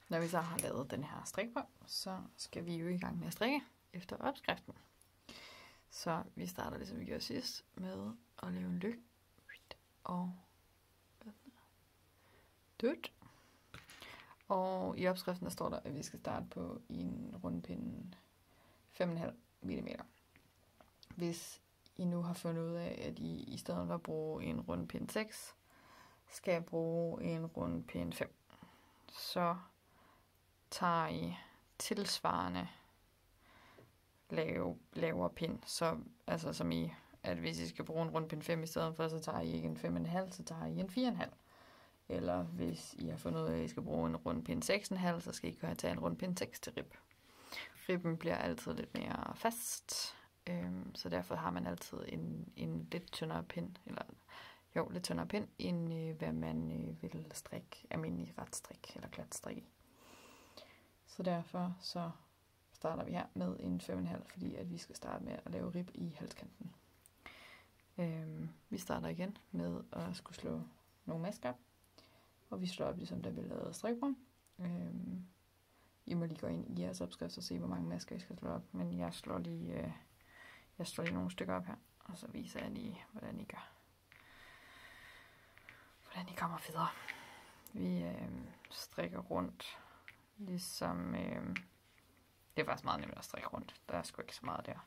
Når vi så har lavet den her strikbånd, så skal vi jo i gang med at strikke efter opskriften. Så vi starter ligesom vi gjorde sidst med at lave en lykke og dødt. Og i opskriften der står der, at vi skal starte på en rundpinde 5,5 mm. Hvis I nu har fundet ud af, at I stedet for at bruge en rundpinde 6, skal bruge en rundpinde 5, så tager I tilsvarende lavere pind. Så altså som i, at hvis I skal bruge en rundpinde 5 i stedet for, så tager I ikke en 5,5, så tager I en 4,5. Eller hvis I har fundet ud af, at I skal bruge en rundpinde 6,5, så skal I tage en rundpinde 6 til rib. Ribben bliver altid lidt mere fast, så derfor har man altid en lidt tyndere pind, lidt tyndere pind, end hvad man vil strikke almindelig retstrik eller klatstrik i. Så derfor så starter vi her med en 5,5, fordi at vi skal starte med at lave rib i halskanten. Vi starter igen med at skulle slå nogle masker, og vi slår op ligesom da vi lavede strikbånd. I må lige gå ind i jeres opskrift og se, hvor mange masker I skal slå op, men jeg slår lige nogle stykker op her, og så viser jeg lige, hvordan I gør. Hvordan I kommer videre. Vi strikker rundt, ligesom... det er faktisk meget nemt at strikke rundt. Der er sgu ikke så meget der.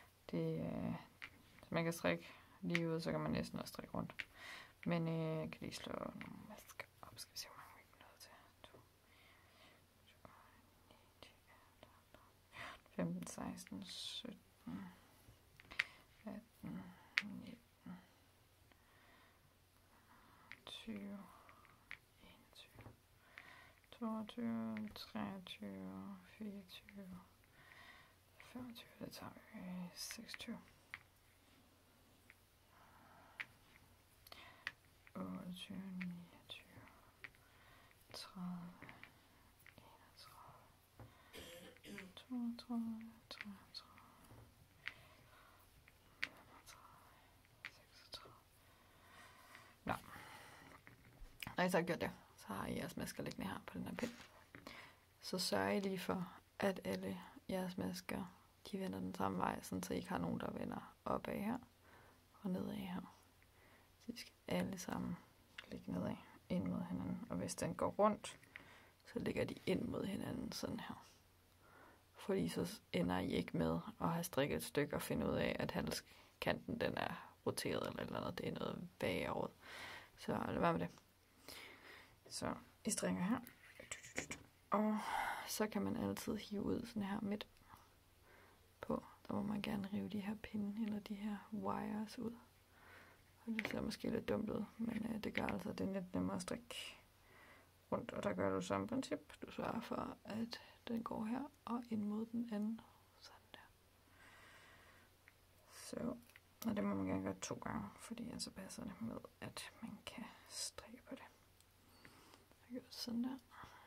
Hvis man kan strikke lige ud, så kan man næsten også strikke rundt. Men jeg kan lige slå nogle masker op. Skal vi se, hvor mange vi kan nå til. 15, 16, 17, 18, 19, 20, 21, 22, 23, 24, 25, det tager vi 26. 28, 29, 30, 31, 32, 33, 36. Nå. Når I så har gjort det, så har I jeres masker liggende her på den her pind. Så sørg I lige for, at alle jeres masker, de vender den samme vej, så I ikke har nogen, der vender opad her og nedad her. Så de skal alle sammen ligge nedad, ind mod hinanden. Og hvis den går rundt, så ligger de ind mod hinanden sådan her. Fordi så ender I ikke med at have strikket et stykke og finde ud af, at halskanten den er roteret eller et eller andet. Det er noget bagover. Så lad være med det. Så I strikker her. Og så kan man altid hive ud sådan her midt på. Der må man gerne rive de her pinde eller de her wires ud. Og det ser måske lidt dumt ud, men det gør altså, at det er lidt nemmere at strikke rundt. Og der gør du samme princip. Du sørger for, at den går her og ind mod den anden. Sådan der. Så, og det må man gerne gøre 2 gange, fordi så passer det med, at man kan strikke på det. Jeg gør sådan der.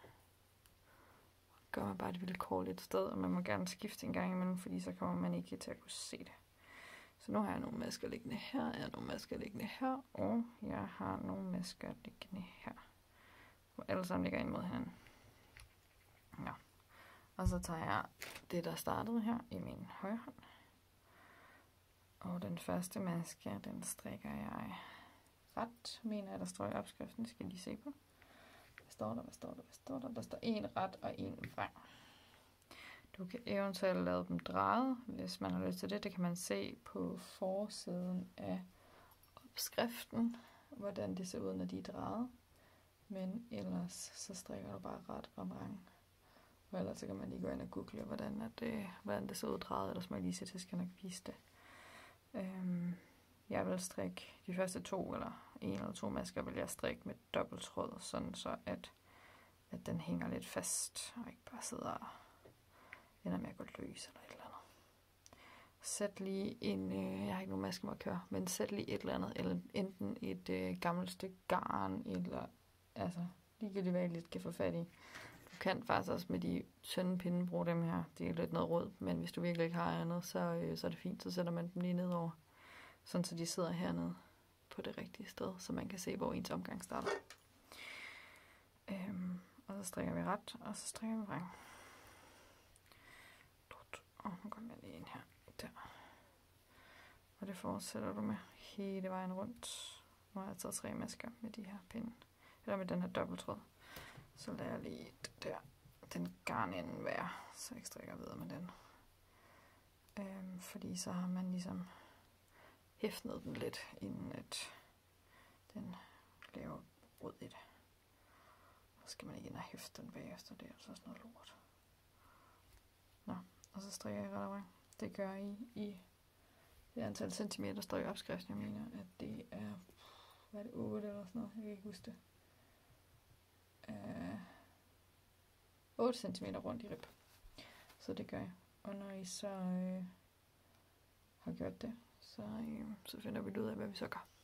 Gør man bare et vilkår et sted, og man må gerne skifte en gang imellem, fordi så kommer man ikke til at kunne se det. Så nu har jeg nogle masker liggende her, jeg har nogle masker liggende her, og jeg har nogle masker liggende her. Hvor alle sammen ligger ind mod hinanden. Ja. Og så tager jeg det, der startede her i min højre hånd. Og den første maske, den strikker jeg ret, mener jeg, der står i opskriften. Det skal jeg lige se på. Hvad står der? Der står en ret og en vrang. Du kan eventuelt lade dem dreje, hvis man har lyst til det. Det kan man se på forsiden af opskriften, hvordan det ser ud, når de er drejet. Men ellers så strikker du bare ret og vrang. Og ellers så kan man lige gå ind og google, hvordan det ser ud drejet, ellers må jeg lige se til, skal nok vise det. Jeg vil strikke de første 2 eller 1 eller 2 masker, vil jeg strikke med dobbelttråd, sådan så at den hænger lidt fast, og ikke bare sidder og ender med at gå løs eller et eller andet. Sæt lige en, jeg har ikke nogen maskemarkør, men sæt lige et eller andet, eller enten et gammelt stykke garn, eller altså ligegyldigt hvad I lidt kan få fat i. Du kan faktisk også med de tynde pinde bruge dem her. Det er lidt noget råd, men hvis du virkelig ikke har andet, så er det fint. Så sætter man dem lige nedover, sådan så de sidder hernede på det rigtige sted, så man kan se, hvor ens omgang starter. Og så strikker vi ret, og så strikker vi vrang. Og nu kommer jeg lige ind her. Der. Og det fortsætter du med hele vejen rundt. Nu har jeg taget 3 masker med de her pinde. Eller med den her dobbelttråd. Så lader jeg lige der, den garnende være, så jeg strikker videre med den. Fordi så har man ligesom hæftet den lidt, inden at den laver rod i det. Så skal man ikke ind og hæfte den bagefter, det er altså sådan noget lort. Nå, og så strikker jeg ret og vrang. Det gør I det antal centimeter, står i opskriften. Jeg mener, at det er, hvad er det, 8 eller sådan noget, jeg kan ikke huske det. 8 cm rundt i rib. Så det gør jeg. Og når I så har gjort det, så finder vi ud af, hvad vi så gør.